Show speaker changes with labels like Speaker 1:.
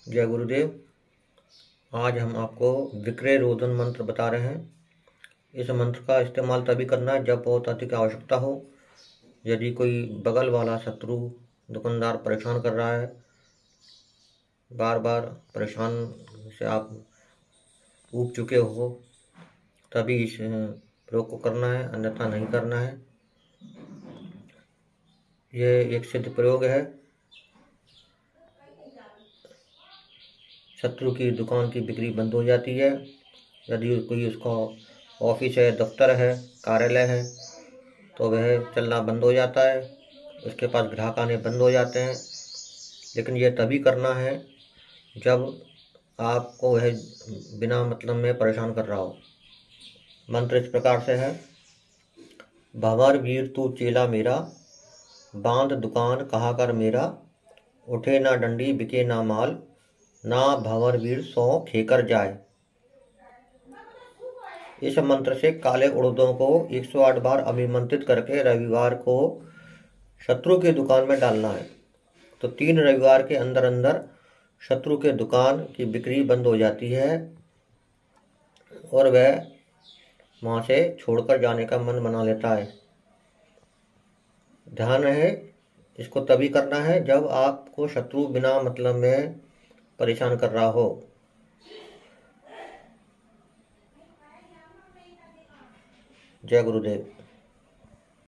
Speaker 1: जय गुरुदेव। आज हम आपको विक्रय रोधन मंत्र बता रहे हैं। इस मंत्र का इस्तेमाल तभी करना है जब बहुत अधिक आवश्यकता हो। यदि कोई बगल वाला शत्रु दुकानदार परेशान कर रहा है, बार बार परेशान से आप ऊब चुके हो, तभी इस प्रयोग को करना है, अन्यथा नहीं करना है। यह एक सिद्ध प्रयोग है। शत्रु की दुकान की बिक्री बंद हो जाती है। यदि कोई उसका ऑफिस है, दफ्तर है, कार्यालय है, तो वह चलना बंद हो जाता है, उसके पास ग्राहक आने बंद हो जाते हैं। लेकिन यह तभी करना है जब आपको वह बिना मतलब में परेशान कर रहा हो। मंत्र इस प्रकार से है। भंवर वीर तू चेला मेरा, बांध दुकान कहा कर मेरा, उठे ना डंडी बिके ना माल, ना भंवर वीर सौ खेकर जाए। इस मंत्र से काले उड़दों को 108 बार अभिमंत्रित करके रविवार को शत्रु की दुकान में डालना है। तो 3 रविवार के अंदर अंदर शत्रु के दुकान की बिक्री बंद हो जाती है और वह वहाँ से छोड़कर जाने का मन बना लेता है। ध्यान है, इसको तभी करना है जब आपको शत्रु बिना मतलब में परेशान कर रहा हो। जय गुरुदेव।